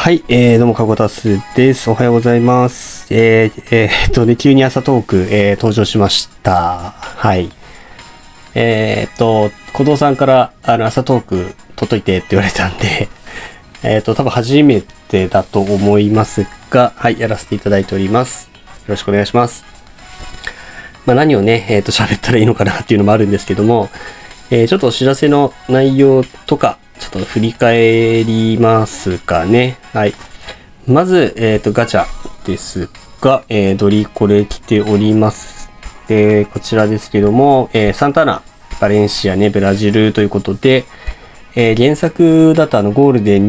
はい、どうも、かごたすです。おはようございます。急に朝トーク、登場しました。はい。小藤さんから、朝トーク、撮っといてって言われたんで、多分初めてだと思いますが、はい、やらせていただいております。よろしくお願いします。何をね、喋ったらいいのかなっていうのもあるんですけども、ちょっとお知らせの内容とか、ちょっと振り返りますかね。はい。まず、ガチャですが、ドリコレ来ております。で、こちらですけども、サンタナ、バレンシアね、ブラジルということで、原作だとゴールデン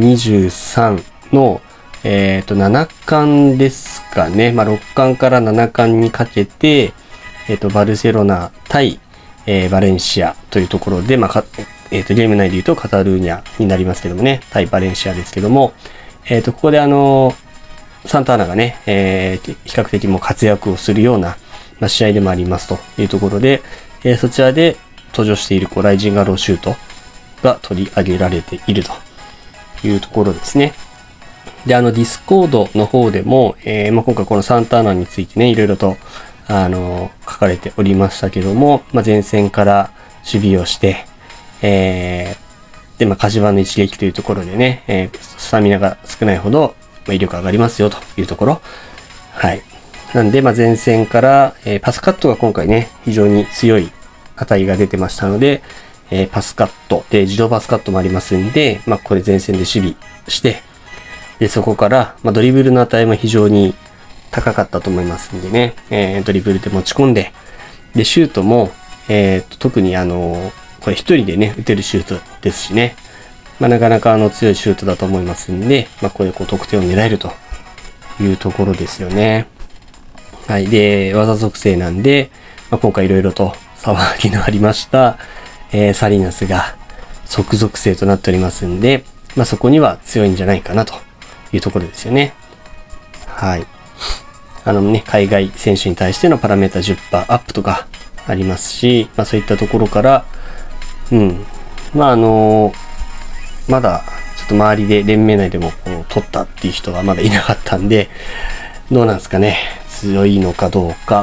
23の、7巻ですかね。6巻から7巻にかけて、バルセロナ対、バレンシアというところで、ゲーム内で言うとカタルーニャになりますけどもね、対バレンシアですけども、ここでサンタアナがね、比較的も活躍をするような、試合でもありますというところで、そちらで登場しているライジンガローシュートが取り上げられているというところですね。で、ディスコードの方でも、今回このサンタアナについてね、いろいろと、書かれておりましたけども、前線から守備をして、で、火事場の一撃というところでね、スタミナが少ないほど、威力上がりますよというところ。はい。なんで、前線から、パスカットが今回ね、非常に強い値が出てましたので、パスカットで、自動パスカットもありますんで、ここで前線で守備して、で、そこから、ドリブルの値も非常に高かったと思いますんでね、ドリブルで持ち込んで、で、シュートも、特にこれ一人でね、打てるシュートですしね、なかなか強いシュートだと思いますんで、ここで得点を狙えるというところですよね。はい。で、技属性なんで、今回いろいろと騒ぎのありました、サリナスが即属性となっておりますんで、そこには強いんじゃないかなというところですよね。はい。海外選手に対してのパラメータ 10% アップとかありますし、そういったところから、まだちょっと周りで連盟内でも取ったっていう人がまだいなかったんで、どうなんですかね。強いのかどうか。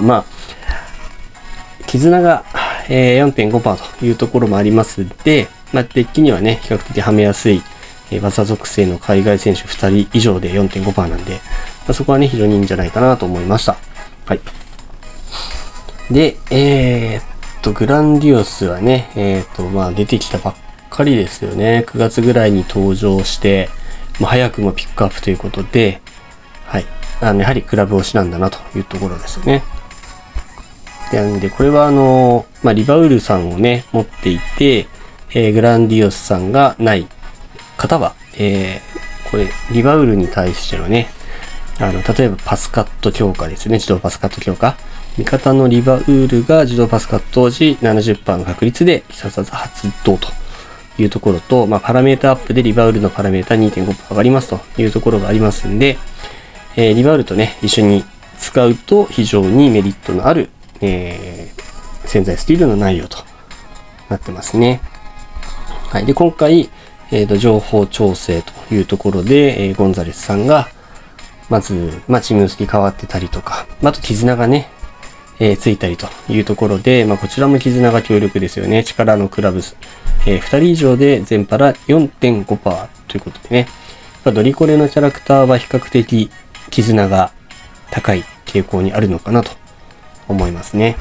絆が、4.5% というところもありますんで、デッキにはね、比較的はめやすい、技属性の海外選手2人以上で 4.5% なんで、そこはね、非常にいいんじゃないかなと思いました。はい。で、グランディオスはね、出てきたばっかりですよね。9月ぐらいに登場して、早くもピックアップということで、はい。やはりクラブ推しなんだなというところですよね。で、これはリバウルさんをね、持っていて、グランディオスさんがない方は、これ、リバウルに対してのね、例えばパスカット強化ですね。自動パスカット強化。味方のリバウルが自動パスカット時 70% の確率で必殺技発動というところと、パラメータアップでリバウルのパラメータ 2.5% 上がりますというところがありますんで、リバウルとね、一緒に使うと非常にメリットのある、潜在スティールの内容となってますね。はい。で、今回、情報調整というところで、ゴンザレスさんが、まず、チムスキ変わってたりとか、あと絆がね、ついたりというところで、こちらも絆が強力ですよね。力のクラブス、2人以上で全パラ 4.5% ということでね、ドリコレのキャラクターは比較的絆が高い傾向にあるのかなと思いますね。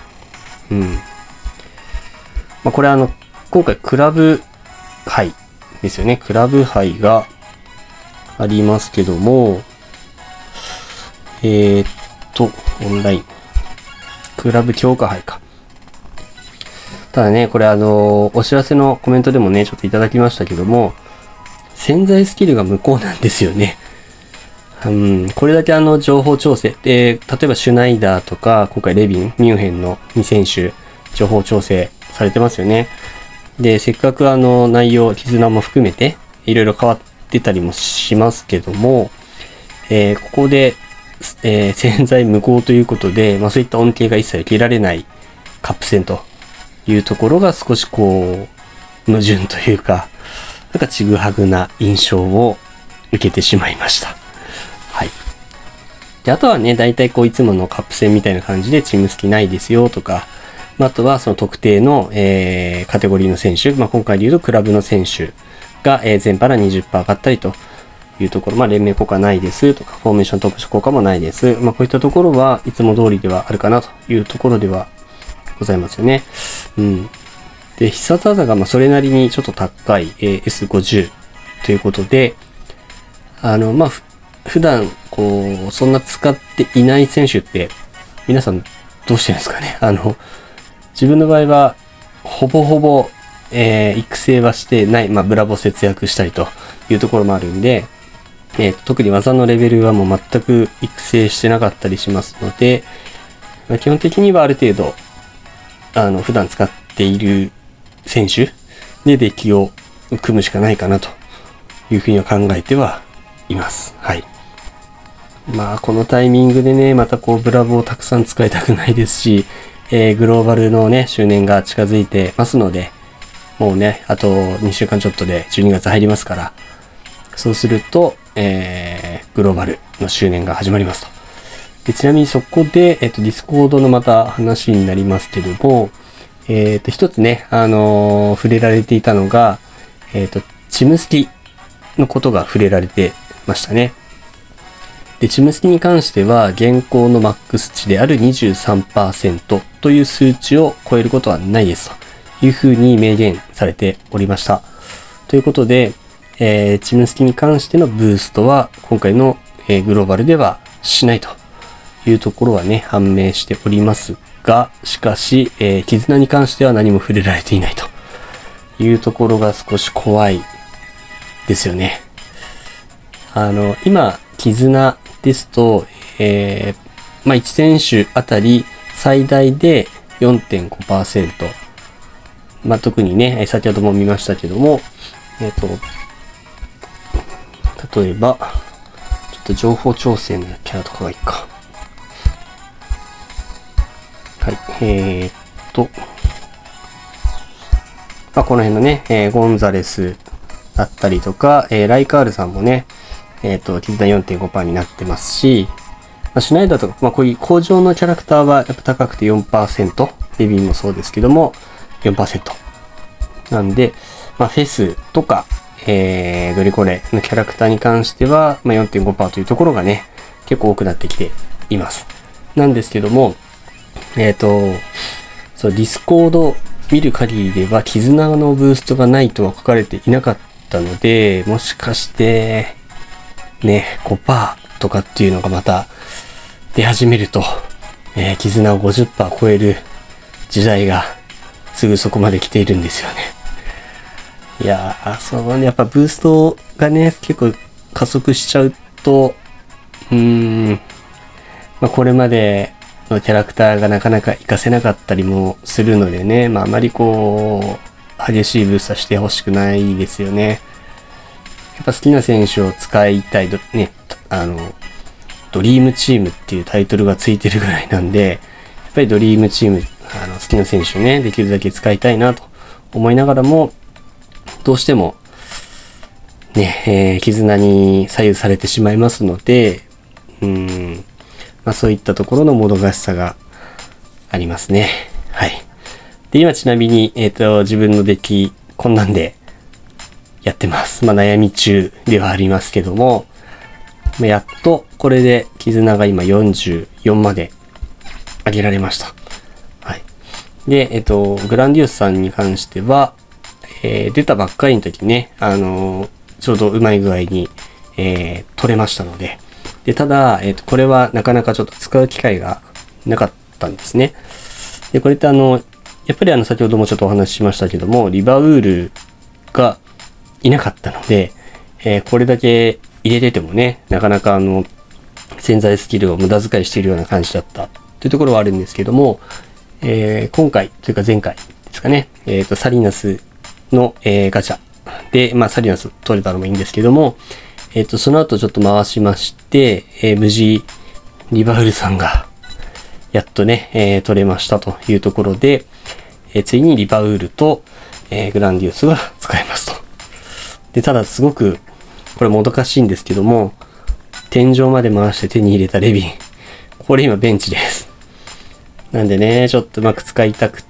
これ今回クラブ杯ですよね。クラブ杯がありますけども、オンライン。クラブ強化杯か。ただね、これお知らせのコメントでもね、ちょっといただきましたけども、潜在スキルが無効なんですよね。これだけ情報調整で、例えばシュナイダーとか、今回レビン、ミュンヘンの2選手、情報調整されてますよね。で、せっかく内容、絆も含めて、いろいろ変わってたりもしますけども、ここで、潜在無効ということで、そういった恩恵が一切受けられないカップ戦というところが少し矛盾というか、ちぐはぐな印象を受けてしまいました。 で、あとはね、大体こういつものカップ戦みたいな感じでチーム好きないですよとか、あとはその特定の、カテゴリーの選手、今回で言うとクラブの選手が、全パラ20%上がったりというところ、連盟効果ないですとか、フォーメーション特殊効果もないです。こういったところはいつも通りではあるかなというところではございますよね。で、必殺技がそれなりにちょっと高い、S50 ということで、普段、そんな使っていない選手って、皆さんどうしてるんですかね。自分の場合は、ほぼほぼ、育成はしてない、ブラボ節約したりというところもあるんで、特に技のレベルはもう全く育成してなかったりしますので、基本的にはある程度、普段使っている選手でデッキを組むしかないかなというふうには考えてはいます。はい。このタイミングでね、またブラボをたくさん使いたくないですし、グローバルのね、周年が近づいてますので、もうね、あと2週間ちょっとで12月入りますから、そうすると、グローバルの周年が始まりますと。で、ちなみにそこで、ディスコードのまた話になりますけども、一つね、触れられていたのが、チムスキのことが触れられてましたね。で、チムスキに関しては、現行のマックス値である 23% という数値を超えることはないですというふうに明言されておりました。ということで、チムスキに関してのブーストは、今回の、グローバルではしないというところはね、判明しておりますが、しかし、絆に関しては何も触れられていないというところが少し怖いですよね。今、絆ですと、1選手あたり最大で 4.5%。特にね、先ほども見ましたけども、例えば、ちょっと情報調整のキャラとかがいいか。はい、この辺のね、ゴンザレスだったりとか、ライカールさんもね、絆 4.5% になってますし、シュナイダーとか、こういう工場のキャラクターはやっぱ高くて 4%、レビンもそうですけども、4%。なんで、フェスとか、ドリコレのキャラクターに関しては、4.5% というところがね、結構多くなってきています。なんですけども、ディスコード見る限りでは、絆のブーストがないとは書かれていなかったので、もしかして、ね、5% とかっていうのがまた出始めると、絆を 50% 超える時代がすぐそこまで来ているんですよね。いやー、やっぱブーストがね、結構加速しちゃうと、これまでのキャラクターがなかなか活かせなかったりもするのでね、あまり激しいブーストはしてほしくないですよね。やっぱ好きな選手を使いたいね、ドリームチームっていうタイトルがついてるぐらいなんで、やっぱりドリームチーム、好きな選手をね、できるだけ使いたいなと思いながらも、どうしても、ね、絆に左右されてしまいますので、そういったところのもどかしさがありますね。はい。で、今ちなみに、自分のデッキ、こんなんでやってます。悩み中ではありますけども、やっとこれで絆が今44まで上げられました。はい。で、グランディオスさんに関しては、出たばっかりの時ね、ちょうどうまい具合に、取れましたので、で、ただ、これはなかなかちょっと使う機会がなかったんですね。で、これってやっぱり先ほどもちょっとお話ししましたけども、リバウールがいなかったので、これだけ入れててもね、なかなか潜在スキルを無駄遣いしているような感じだったというところはあるんですけども、今回というか前回ですかね、サリナスの、ガチャで、サリナス取れたのもいいんですけども、その後ちょっと回しまして、無事、リバウルさんが、やっとね、取れましたというところで、ついにリバウルと、グランディオスが使えますと。で、ただすごく、これもどかしいんですけども、 天井まで回して手に入れたレビン。これ今ベンチです。なんでね、ちょっとうまく使いたくって、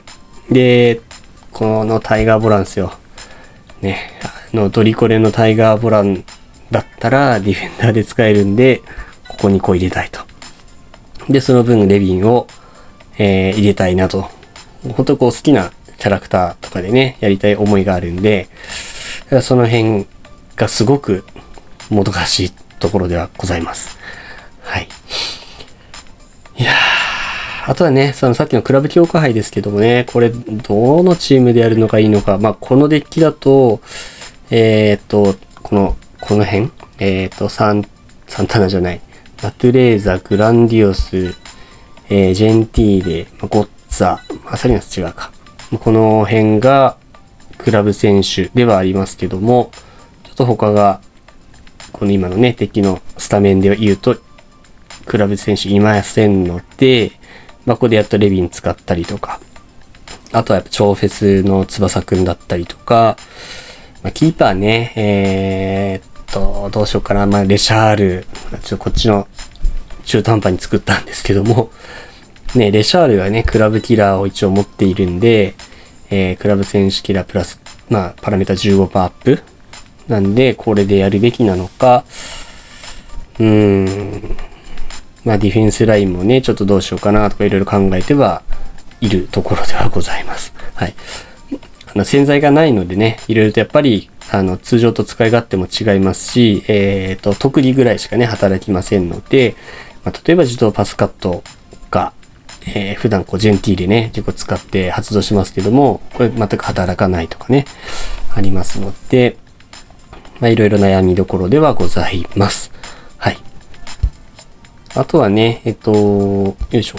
で、このタイガーボランですよ。ね、ドリコレのタイガーボランだったらディフェンダーで使えるんで、ここにこう入れたいと。で、その分レビンを、入れたいなと。本当こう好きなキャラクターとかでね、やりたい思いがあるんで、その辺がすごくもどかしいところではございます。はい。いやー、あとはね、そのさっきのクラブ強化杯ですけどもね、これどのチームでやるのがいいのか。まあ、このデッキだと、この辺サンタナじゃない。ラトゥレーザ、グランディオス、ジェンティーレ、ゴッツァ、サリナス違うか。この辺がクラブ選手ではありますけども、ちょっと他が、この今のね、敵のスタメンで言うと、クラブ選手いませんので、ここでやっとレビン使ったりとか、あとはやっぱ超フェスの翼くんだったりとか、キーパーね、どうしようかな。レシャール、こっちの中途半端に作ったんですけども、ね、レシャールがね、クラブキラーを一応持っているんで、クラブ選手キラープラス、パラメータ15%アップなんで、これでやるべきなのか、ディフェンスラインもね、ちょっとどうしようかなとかいろいろ考えてはいるところではございます。はい。洗剤がないのでね、いろいろとやっぱり、通常と使い勝手も違いますし、特利ぐらいしかね、働きませんので、例えば自動パスカットが、普段ジェンティーレね、結構使って発動しますけども、これ全く働かないとかね、ありますので、いろいろ悩みどころではございます。はい。あとはね、よいしょ。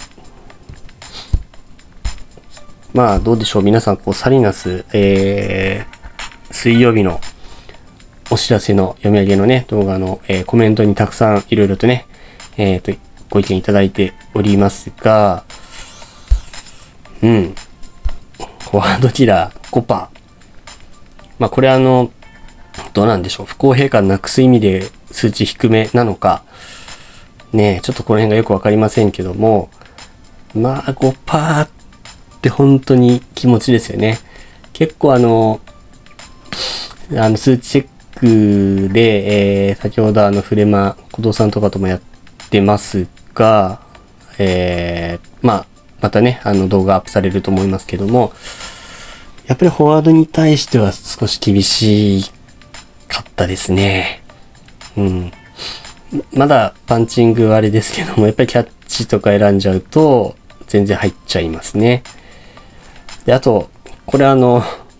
どうでしょう。皆さん、サリナス、水曜日のお知らせの読み上げのね、動画の、コメントにたくさんいろいろとね、ご意見いただいておりますが、フォワードキラー 5%。これどうなんでしょう。不公平感なくす意味で数値低めなのか、ね、ちょっとこの辺がよくわかりませんけども、5%って本当に気持ちですよね。結構数値チェックで、先ほどフレマ、小藤さんとかともやってますが、またね、動画アップされると思いますけども、やっぱりフォワードに対しては少し厳しかったですね。まだパンチングはあれですけども、やっぱりキャッチとか選んじゃうと、全然入っちゃいますね。で、あと、これフォ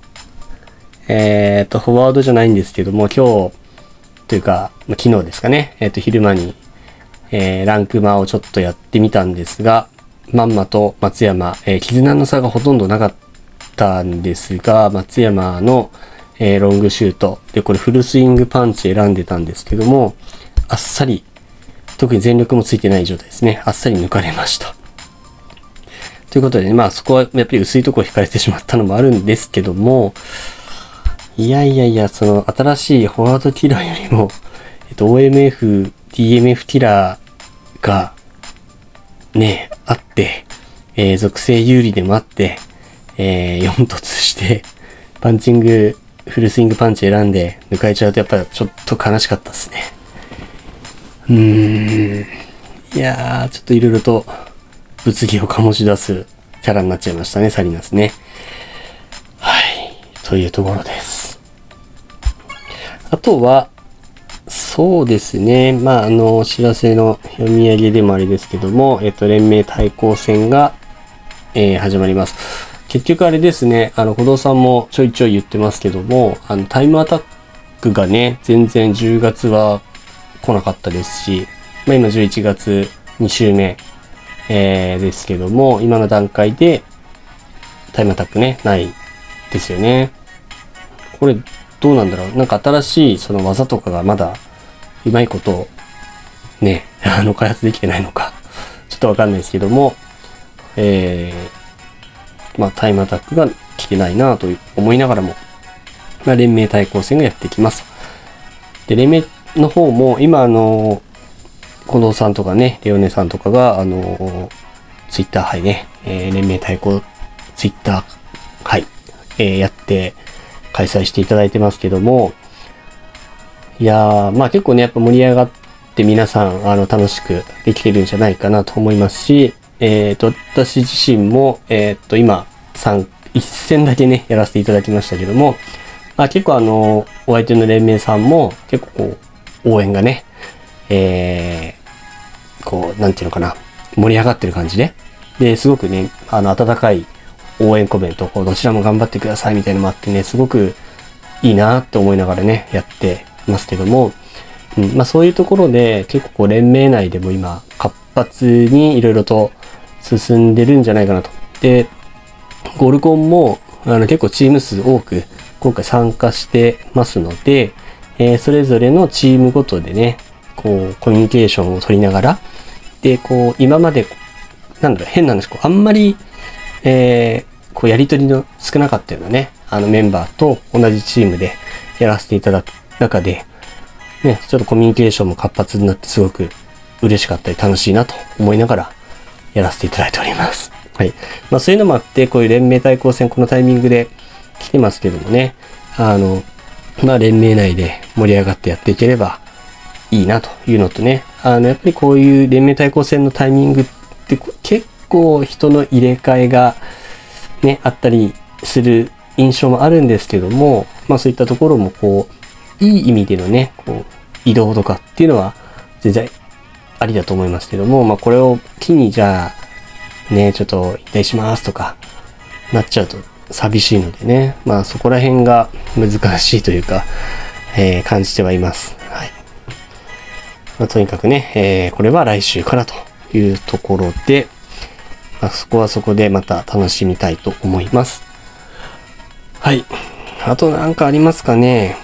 ワードじゃないんですけども、今日、というか、昨日ですかね、昼間に、ランクマをちょっとやってみたんですが、まんまと松山、絆の差がほとんどなかったんですが、松山の、ロングシュート、で、これフルスイングパンチ選んでたんですけども、あっさり、特に全力もついてない状態ですね。あっさり抜かれました。ということでね、そこはやっぱり薄いところ引かれてしまったのもあるんですけども、いや、その新しいフォワードキラーよりも、OMF、DMF キラーが、ね、あって、属性有利でもあって、4突して、パンチング、フルスイングパンチ選んで抜かれちゃうとやっぱりちょっと悲しかったですね。いやー、ちょっといろいろと物議を醸し出すキャラになっちゃいましたね、サリナスね。はい、というところです。あとは、そうですね。お知らせの読み上げでもあれですけども、連盟対抗戦が、始まります。結局あれですね、小藤さんもちょいちょい言ってますけども、タイムアタックがね、全然10月は来なかったですし、今11月2週目、ですけども、今の段階でタイムアタックね、ないですよね。これ、どうなんだろう。なんか新しいその技とかがまだうまいことね、開発できてないのか、ちょっとわかんないですけども、タイムアタックが来てないなと思いながらも、連盟対抗戦がやってきます。で、連盟の方も、今近藤さんとかね、レオネさんとかが、ツイッター杯ね、連盟対抗ツイッター杯、やって開催していただいてますけども、いやー、まあ結構ね、やっぱ盛り上がって皆さん、楽しくできてるんじゃないかなと思いますし、私自身も、今、一戦だけね、やらせていただきましたけども、まあ結構お相手の連盟さんも結構こう、応援がね、こう、なんていうのかな、盛り上がってる感じで、で、すごくね、温かい応援コメント、こうどちらも頑張ってくださいみたいなのもあってね、すごくいいなって思いながらね、やってますけども、まあそういうところで結構こう連盟内でも今活発にいろいろと進んでるんじゃないかなと。で、ゴルコンも結構チーム数多く今回参加してますので、それぞれのチームごとでね、こうコミュニケーションを取りながら、で、こう今まで、なんだろう、変な話、こうあんまり、こうやりとりの少なかったようなね、メンバーと同じチームでやらせていただく中で、ね、ちょっとコミュニケーションも活発になってすごく嬉しかったり楽しいなと思いながらやらせていただいております。はい。まあそういうのもあって、こういう連盟対抗戦このタイミングで来てますけどもね、まあ連盟内で盛り上がってやっていければいいなというのとね、やっぱりこういう連盟対抗戦のタイミングって結構人の入れ替えがね、あったりする印象もあるんですけども、まあそういったところもこう、いい意味でのね、こう、移動とかっていうのは全然ありだと思いますけども、まあこれを機にじゃあ、ね、ちょっと引退しますとか、なっちゃうと寂しいのでね、まあそこら辺が難しいというか、感じてはいます。はい。まあ、とにかくね、これは来週からというところで、まあ、そこはそこでまた楽しみたいと思います。はい。あとなんかありますかね。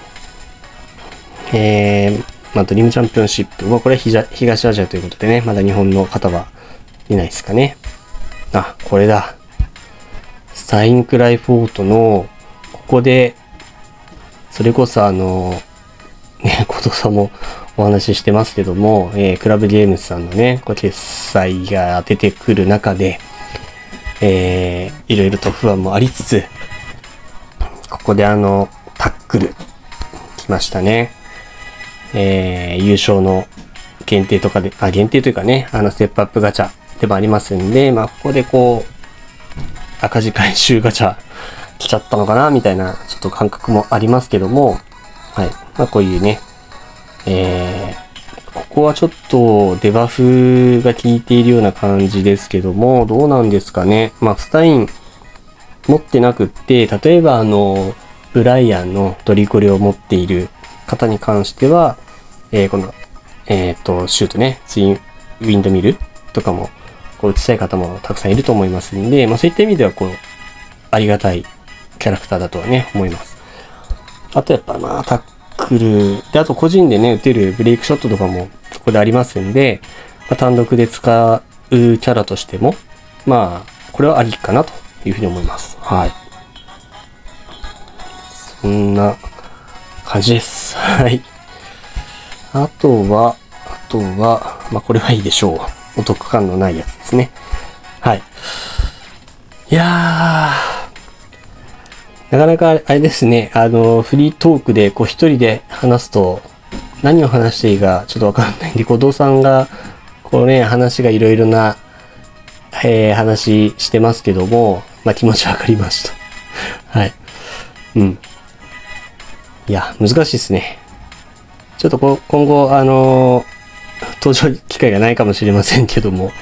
まあ、ドリームチャンピオンシップ。これは東アジアということでね、まだ日本の方はいないですかね。あ、これだ。スタインクライフォートの、ここで、それこそね、後藤さんもお話ししてますけども、クラブゲームズさんのね、こう決済が出てくる中で、いろいろと不安もありつつ、ここでタックル、来ましたね。優勝の限定とかで、限定というかね、ステップアップガチャでもありますんで、まあ、ここでこう、赤字回収ガチャ来ちゃったのかな、みたいな、ちょっと感覚もありますけども、はい。まあ、こういうね、ここはちょっとデバフが効いているような感じですけども、どうなんですかね。まあ、スタイン持ってなくって、例えばブライアンのドリコレを持っている方に関しては、この、シュートね、ツインウィンドミルとかも、こう打ちたい方もたくさんいると思いますんで、まあそういった意味では、こう、ありがたいキャラクターだとはね、思います。あとやっぱまあ、タックル、で、あと個人でね、打てるブレイクショットとかもそこでありますんで、まあ、単独で使うキャラとしても、まあ、これはありかなというふうに思います。はい。そんな感じです。はい。あとは、まあこれはいいでしょう。お得感のないやつですね。はい。いやー、なかなかあれですね、フリートークでこう一人で話すと何を話していいかちょっとわかんないんで、後藤さんがこうね、話がいろいろな、話してますけども、まあ気持ちわかりました。はい。うん。いや、難しいですね。ちょっと今後、登場機会がないかもしれませんけども、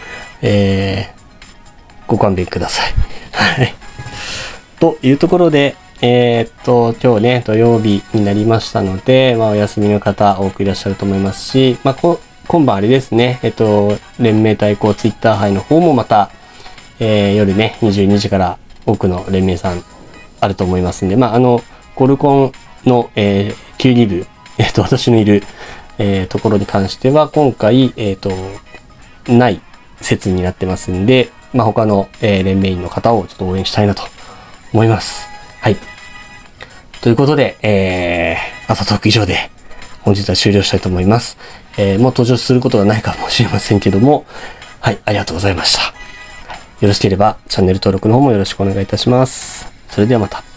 ご勘弁ください。はい。というところで、今日ね、土曜日になりましたので、まあ、お休みの方多くいらっしゃると思いますし、まあ、今晩あれですね、連盟対抗ツイッター杯の方もまた、夜ね、22時から多くの連盟さんあると思いますんで、まあ、ゴルコンの、Q2 部、私のいる、ところに関しては、今回、ない説になってますんで、まあ、他の、連盟員の方をちょっと応援したいなと思います。はい。ということで、朝トーク以上で本日は終了したいと思います。もう登場することがないかもしれませんけども、はい、ありがとうございました。よろしければチャンネル登録の方もよろしくお願いいたします。それではまた。